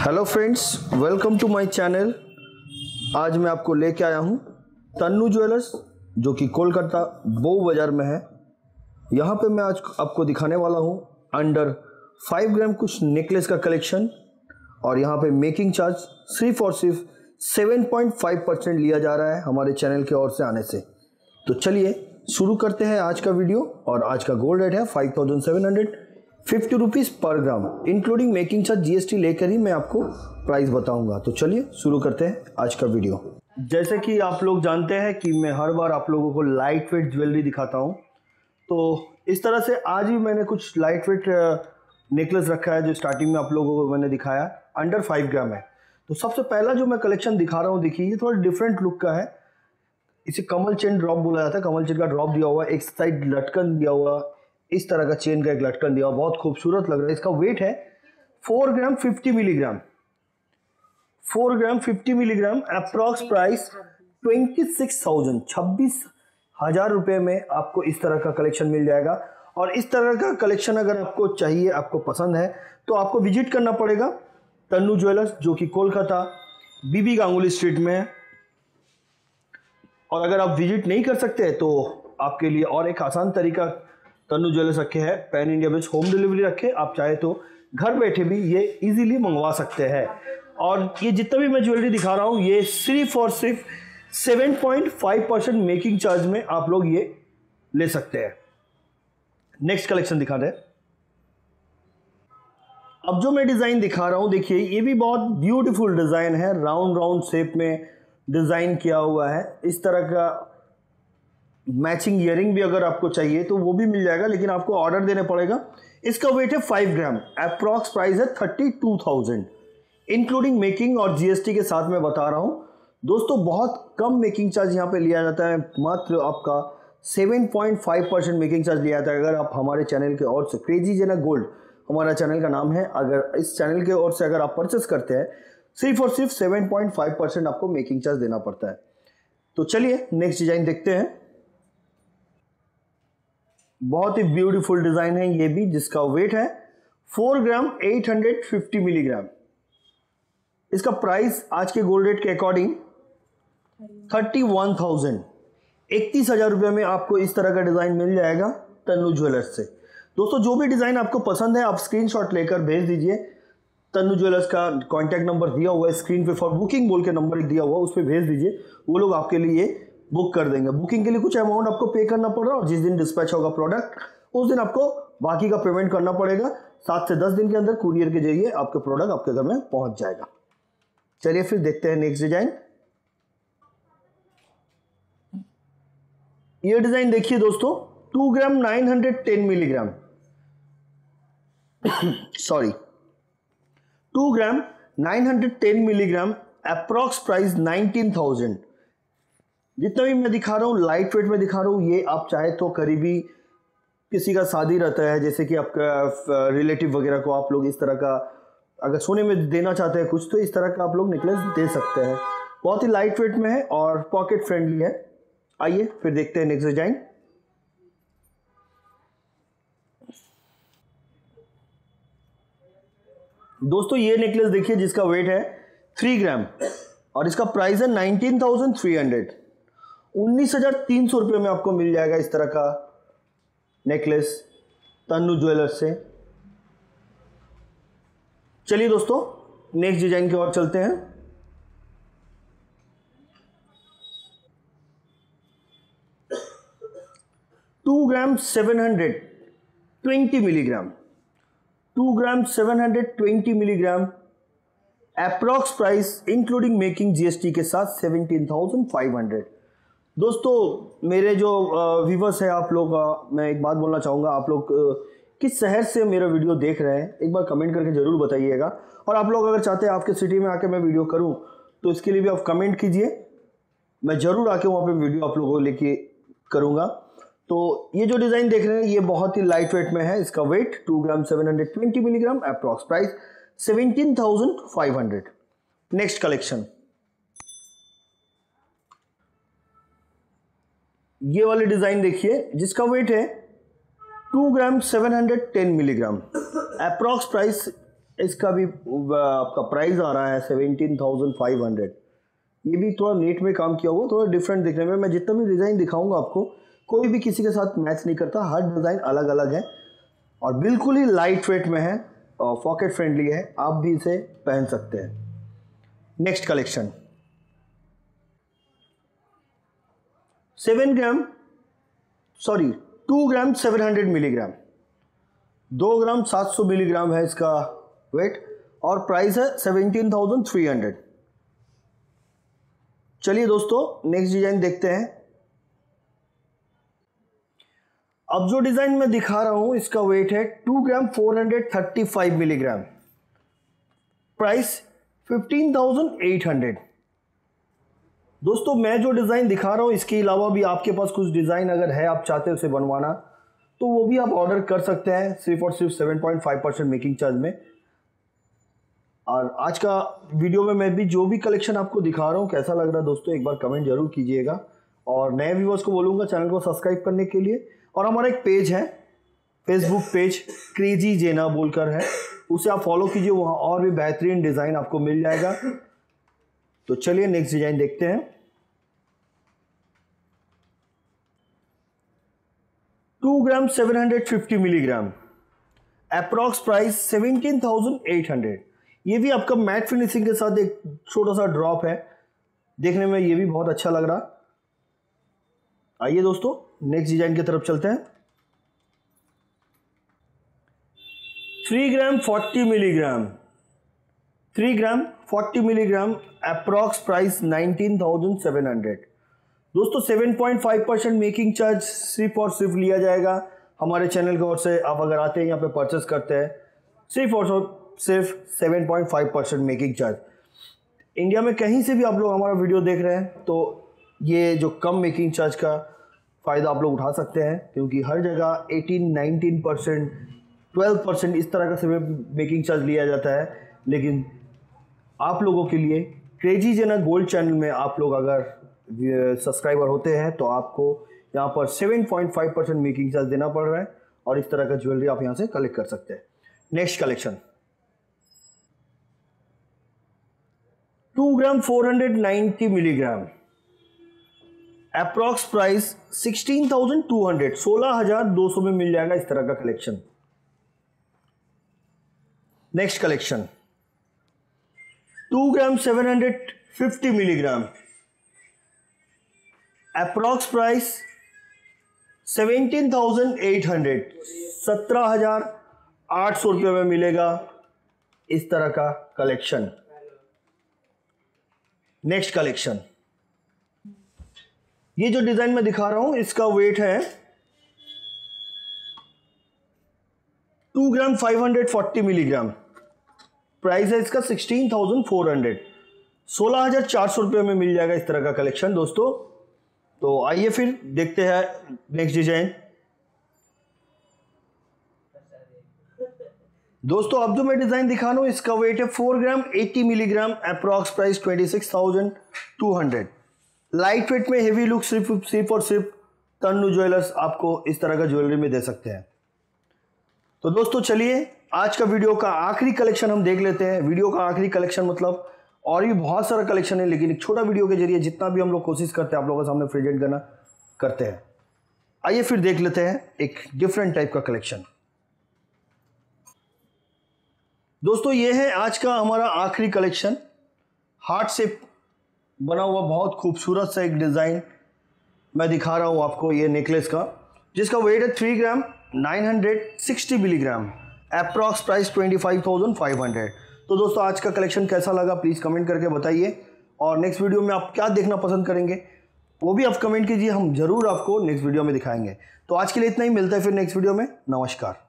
Hello friends, welcome to my channel. आज मैं आपको लेके आया हूँ तन्नू ज्वेलर्स, जो कि कोलकाता बोव बाज़ार में है। यहाँ पे मैं आज आपको दिखाने वाला हूँ अंडर 5 ग्राम कुछ नेकलेस का कलेक्शन, और यहाँ पे मेकिंग चार्ज सिर्फ और सिर्फ 7.5% लिया जा रहा है हमारे चैनल की ओर से आने से। तो चलिए शुरू करते हैं आज का वीडियो। और आज का गोल्ड रेट है 5750 rupees per gram, including making charge GST लेकर ही मैं आपको प्राइस बताऊंगा। तो चलिए शुरू करते हैं आज का वीडियो। जैसे कि आप लोग जानते हैं कि मैं हर बार आप लोगों को लाइट वेट ज्वेलरी दिखाता हूं, तो इस तरह से आज भी मैंने कुछ लाइट वेट नेकलेस रखा है जो स्टार्टिंग में आप लोगों को मैंने दिखाया, अंडर 5 ग्राम है। तो सबसे पहला जो मैं कलेक्शन दिखा रहा हूँ, देखिए ये थोड़ा डिफरेंट लुक का है। इसे कमल चेन ड्रॉप बोला जाता है। कमल चेन का ड्रॉप दिया हुआ, एक साइड लटकन दिया हुआ, इस तरह का चेन का एक लटकन दिया हुआ, बहुत खूबसूरत लग रहा है। इसका वेट है 4 gram 50 milligram, 4 gram 50 milligram. Approx price 26,000 रुपये में आपको इस तरह का कलेक्शन मिल जाएगा। और इस तरह का कलेक्शन अगर आपको चाहिए, आपको पसंद है, तो आपको विजिट करना पड़ेगा तन्नू ज्वेलर्स, जो कि कोलकाता बीबी गांगुली स्ट्रीट में है। और अगर आप विजिट नहीं कर सकते तो आपके लिए और एक आसान तरीका तन्नू ज्वेलर्स रखे हैं, pan India based home delivery रखे। आप चाहे तो घर बैठे भी ये इजीली मंगवा सकते हैं। और ये जितना भी मैं ज्वेलरी दिखा रहा हूँ, ये सिर्फ और सिर्फ 7.5% मेकिंग चार्ज में आप लोग ये ले सकते हैं। नेक्स्ट कलेक्शन दिखा दें। अब जो मैं डिज़ाइन दिखा रहा हूँ, देखिए ये भी बहुत ब्यूटीफुल डिज़ाइन है। राउंड राउंड शेप में डिज़ाइन किया हुआ है। इस तरह का मैचिंग ईयरिंग भी अगर आपको चाहिए तो वो भी मिल जाएगा, लेकिन आपको ऑर्डर देने पड़ेगा। इसका वेट है 5 ग्राम। अप्रॉक्स प्राइस है 32,000, इंक्लूडिंग मेकिंग और जीएसटी के साथ मैं बता रहा हूँ। दोस्तों बहुत कम मेकिंग चार्ज यहाँ पे लिया जाता है, मात्र आपका 7.5% मेकिंग चार्ज लिया जाता है। अगर आप हमारे चैनल के ओर से, क्रेजी जेना गोल्ड हमारा चैनल का नाम है, अगर इस चैनल के ओर से अगर आप परचेस करते हैं, सिर्फ और सिर्फ 7.5% आपको मेकिंग चार्ज देना पड़ता है। तो चलिए नेक्स्ट डिजाइन देखते हैं। बहुत ही ब्यूटीफुल डिजाइन है ये भी, जिसका वेट है 4 ग्राम 850 मिलीग्राम। इसका प्राइस आज के गोल्ड रेट के अकॉर्डिंग 31,000, 31,000 रुपये में आपको इस तरह का डिजाइन मिल जाएगा तन्नू ज्वेलर्स से। दोस्तों जो भी डिजाइन आपको पसंद है, आप स्क्रीनशॉट लेकर भेज दीजिए। तन्नू ज्वेलर्स का कॉन्टैक्ट नंबर दिया हुआ है स्क्रीन पे, फॉर बुकिंग बोल के नंबर दिया हुआ, उस पर भेज दीजिए। वो लोग आपके लिए बुक कर देंगे। बुकिंग के लिए कुछ अमाउंट आपको पे करना पड़ रहा है, और जिस दिन डिस्पैच होगा प्रोडक्ट, उस दिन आपको बाकी का पेमेंट करना पड़ेगा। 7 से 10 दिन के अंदर कुरियर के जरिए आपके प्रोडक्ट आपके घर में पहुंच जाएगा। चलिए फिर देखते हैं नेक्स्ट डिजाइन। ये डिजाइन देखिए दोस्तों, 2 gram 910 milligram sorry 2 gram 910 milligram. Approx price 19,000। जितना भी मैं दिखा रहा हूँ लाइट वेट में दिखा रहा हूँ। ये आप चाहे तो करीबी किसी का शादी रहता है, जैसे कि आपका रिलेटिव वगैरह को आप लोग इस तरह का अगर सोने में देना चाहते हैं कुछ, तो इस तरह का आप लोग नेकलेस दे सकते हैं। बहुत ही लाइट वेट में है और पॉकेट फ्रेंडली है। आइए फिर देखते हैं नेक्स्ट डिजाइन। दोस्तों ये नेकलेस देखिए, जिसका वेट है 3 ग्राम और इसका प्राइस है 19,300, 19,300 रुपये में आपको मिल जाएगा इस तरह का नेकलेस तन्नू ज्वेलर्स से। चलिए दोस्तों नेक्स्ट डिजाइन की ओर चलते हैं। Two gram 720 milligram, 2 gram 720 milligram. Approx price including making GST के साथ 17,500। दोस्तों मेरे जो व्यूवर्स है, आप लोग, मैं एक बात बोलना चाहूँगा। आप लोग किस शहर से मेरा वीडियो देख रहे हैं, एक बार कमेंट करके ज़रूर बताइएगा। और आप लोग अगर चाहते हैं आपके सिटी में आके मैं वीडियो करूं, तो इसके लिए भी आप कमेंट कीजिए। मैं ज़रूर आके वहाँ पे वीडियो आप लोगों को लेके करूँगा। तो ये जो डिज़ाइन देख रहे हैं, ये बहुत ही लाइट वेट में है। इसका weight 2 gram 720 milligram. Approx price 17,500। Next collection, ये वाली डिजाइन देखिए, जिसका वेट है 2 ग्राम 710 मिलीग्राम। अप्रॉक्स प्राइस इसका भी आपका प्राइस आ रहा है 17,500। ये भी थोड़ा नेट में काम किया हुआ, थोड़ा डिफरेंट दिखने में। मैं जितना भी डिज़ाइन दिखाऊंगा आपको, कोई भी किसी के साथ मैच नहीं करता, हर डिज़ाइन अलग अलग है और बिल्कुल ही लाइट वेट में है और पॉकेट फ्रेंडली है, आप भी इसे पहन सकते हैं। Next collection 2 gram 700 milligram, 2 gram 700 milligram है इसका वेट और प्राइस है 17,300। चलिए दोस्तों नेक्स्ट डिजाइन देखते हैं। अब जो डिजाइन मैं दिखा रहा हूं इसका वेट है 2 ग्राम 435 मिलीग्राम, प्राइस 15,800। दोस्तों मैं जो डिज़ाइन दिखा रहा हूँ इसके अलावा भी आपके पास कुछ डिज़ाइन अगर है, आप चाहते हैं उसे बनवाना, तो वो भी आप ऑर्डर कर सकते हैं सिर्फ और सिर्फ 7.5% मेकिंग चार्ज में। और आज का वीडियो में मैं भी जो भी कलेक्शन आपको दिखा रहा हूँ कैसा लग रहा है दोस्तों, एक बार कमेंट जरूर कीजिएगा। और नए व्यूअर्स को बोलूँगा चैनल को सब्सक्राइब करने के लिए। और हमारा एक पेज है, फेसबुक पेज क्रेजी जेना बोलकर है, उसे आप फॉलो कीजिए, वहाँ और भी बेहतरीन डिज़ाइन आपको मिल जाएगा। तो चलिए नेक्स्ट डिजाइन देखते हैं। 2 ग्राम 750 मिलीग्राम, अप्रॉक्स प्राइस 17,800। ये भी आपका मैट फिनिशिंग के साथ एक छोटा सा ड्रॉप है, देखने में ये भी बहुत अच्छा लग रहा। आइए दोस्तों नेक्स्ट डिजाइन की तरफ चलते हैं। 3 gram 40 milligram, 3 gram 40 milligram, approx price 19,700। दोस्तों 7.5% मेकिंग चार्ज सिर्फ और सिर्फ लिया जाएगा हमारे चैनल की ओर से। आप अगर आते हैं यहाँ पे परचेस करते हैं, सिर्फ और सिर्फ 7.5% मेकिंग चार्ज। इंडिया में कहीं से भी आप लोग हमारा वीडियो देख रहे हैं तो ये जो कम मेकिंग चार्ज का फ़ायदा आप लोग उठा सकते हैं, क्योंकि हर जगह 18, 19%, 12% इस तरह का सिर्फ मेकिंग चार्ज लिया जाता है। लेकिन आप लोगों के लिए क्रेजी जेना गोल्ड चैनल में आप लोग अगर सब्सक्राइबर होते हैं तो आपको यहाँ पर 7.5% मेकिंग चार्ज देना पड़ रहा है और इस तरह का ज्वेलरी आप यहाँ से कलेक्ट कर सकते हैं। Next collection 2 gram 490 milligram, approx price 16,200, 16,200 में मिल जाएगा इस तरह का collection. Next collection 2 gram 750 milligram, approx price 17,800, 17,800 रुपये में मिलेगा इस तरह का कलेक्शन। नेक्स्ट कलेक्शन, ये जो डिजाइन मैं दिखा रहा हूं इसका वेट है 2 ग्राम 540 मिलीग्राम, प्राइस है इसका 16,400, 16,400 रुपये में मिल जाएगा इस तरह का कलेक्शन दोस्तों। तो आइए फिर देखते हैं नेक्स्ट डिजाइन। दोस्तों अब जो मैं डिजाइन दिखा रहा हूं इसका वेट है 4 gram 80 milligram, approx price 26,200। Light weight में हेवी लुक सिर्फ और सिर्फ तन्नू ज्वेलर्स आपको इस तरह का ज्वेलरी में दे सकते हैं। तो दोस्तों चलिए आज का वीडियो का आखिरी कलेक्शन हम देख लेते हैं। वीडियो का आखिरी कलेक्शन मतलब और भी बहुत सारा कलेक्शन है, लेकिन एक छोटा वीडियो के जरिए जितना भी हम लोग कोशिश करते हैं आप लोगों के सामने प्रेजेंट करना करते हैं। आइए फिर देख लेते हैं एक डिफरेंट टाइप का कलेक्शन। दोस्तों ये है आज का हमारा आखिरी कलेक्शन, हार्ट से बना हुआ बहुत खूबसूरत सा एक डिज़ाइन मैं दिखा रहा हूँ आपको, ये नेकलेस का, जिसका वेट है 3 ग्राम 960 मिलीग्राम, अप्रॉक्स प्राइस 25,500। तो दोस्तों आज का कलेक्शन कैसा लगा प्लीज़ कमेंट करके बताइए, और नेक्स्ट वीडियो में आप क्या देखना पसंद करेंगे वो भी आप कमेंट कीजिए, हम जरूर आपको नेक्स्ट वीडियो में दिखाएंगे। तो आज के लिए इतना ही, मिलता है फिर नेक्स्ट वीडियो में। नमस्कार।